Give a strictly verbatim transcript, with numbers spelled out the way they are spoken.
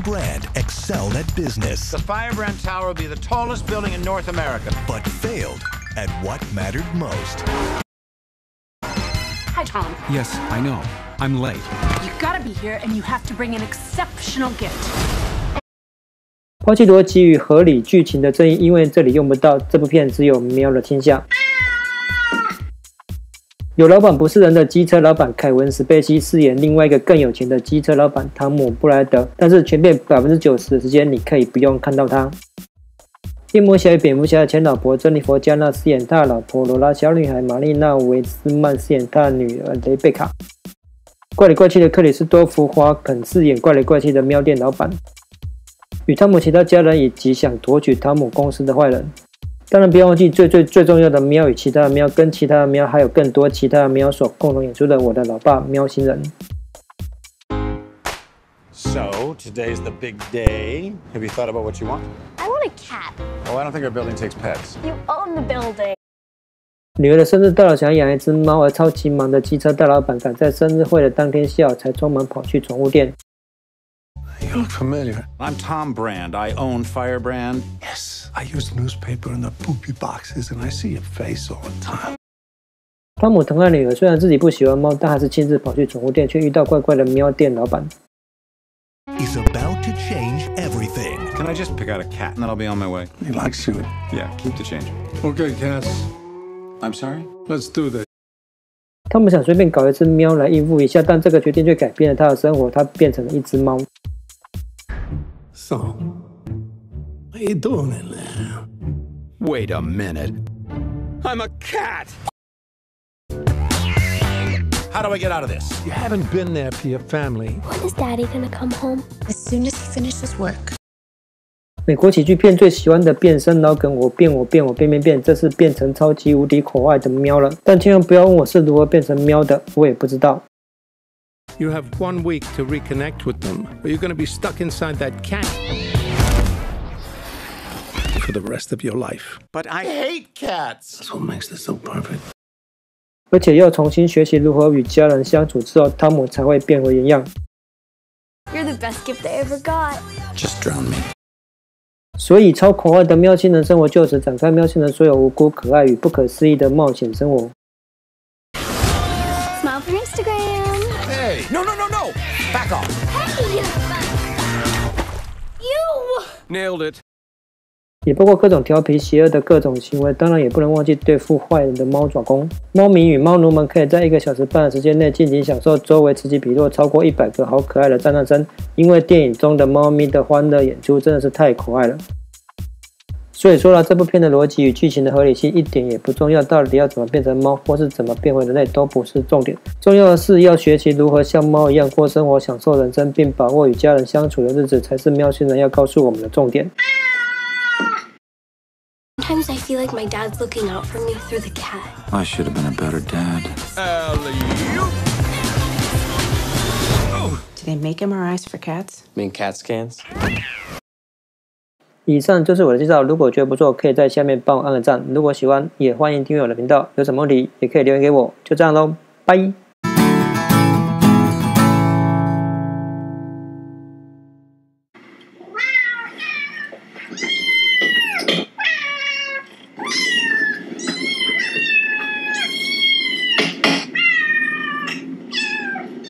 Brand excelled at business. The Firebrand Tower will be the tallest building in North America. But failed at what mattered most. Hi, Tom. Yes, I know. I'm late. You gotta be here, and you have to bring an exceptional gift. 抛弃逻辑与合理剧情的争议，因为这里用不到，这部片只有喵的倾向。有老板不是人的机车老板凯文·史贝西饰演另外一个更有钱的机车老板汤姆·布莱德，但是全片 百分之九十 的时间你可以不用看到他。夜魔侠与蝙蝠侠的前老婆珍妮佛·加纳饰演他的老婆罗拉，小女孩玛丽娜·维斯曼饰演他的女儿雷贝卡。怪里怪气的克里斯多夫·华肯饰演怪里怪气的喵店老板，与汤姆其他家人以及想夺取汤姆公司的坏人。当然，不要忘记最最最重要的喵与其他的喵，跟其他的喵还有更多其他的喵所共同演出的我的老爸喵星人。 So, today's the big day. Have you thought about what you want? I want a cat. Oh, I don't think our building takes pets. You own the building. 女儿的生日到了，想要养一只猫，而超级忙的机车大老板赶在生日会的当天下午才出门跑去宠物店。 You look familiar. I'm Tom Brand. I own Firebrand. Yes, I use the newspaper and the poopy boxes, and I see your face all the time. 汤姆疼爱女儿，虽然自己不喜欢猫，但还是亲自跑去宠物店，却遇到怪怪的喵店老板。 Is about to change everything. Can I just pick out a cat and then I'll be on my way? He likes you. Yeah, keep the change. Okay, cats. I'm sorry? Let's do this. 汤姆想随便搞一只喵来应付一下，但这个决定却改变了他的生活，他变成了一只猫。 So, what are you doing in there? Wait a minute. I'm a cat! How do I get out of this? You haven't been there for your family. When is Daddy gonna come home? As soon as he finishes work. 美国喜剧片最喜欢的变身老梗，我变我变我变变变，这是变成超级无敌可爱的喵了。但千万不要问我是如何变成喵的，我也不知道。 You have one week to reconnect with them, or you're going to be stuck inside that cat for the rest of your life. But I hate cats! That's what makes this so perfect. 而且要重新学习如何与家人相处之后，汤姆才会变回原样。 You're the best gift I ever got. Just drown me. 所以，超可爱的喵星人生活就此展开，喵星人所有无辜、可爱与不可思议的冒险生活。 Smile for Instagram. Hey! No, no, no, no! Back off! Hey! You! Nailed it. 也包括各种调皮邪恶的各种行为，当然也不能忘记对付坏人的猫爪功。猫迷与猫奴们可以在一个小时半的时间内尽情享受周围此起彼落超过一百个好可爱的赞叹声，因为电影中的猫咪的欢乐演出真的是太可爱了。所以说了，这部片的逻辑与剧情的合理性一点也不重要，到底要怎么变成猫，或是怎么变回人类都不是重点，重要的是要学习如何像猫一样过生活，享受人生，并把握与家人相处的日子，才是喵星人要告诉我们的重点。 Sometimes I feel like my dad's looking out for me through the cat. I should have been a better dad. Alley-oop! Do they make M R Is for cats? Mean cat scans? 以上就是我的介绍，如果觉得不错，可以在下面帮我按个赞。如果喜欢，也欢迎订阅我的频道。有什么问题也可以留言给我。就这样咯，拜。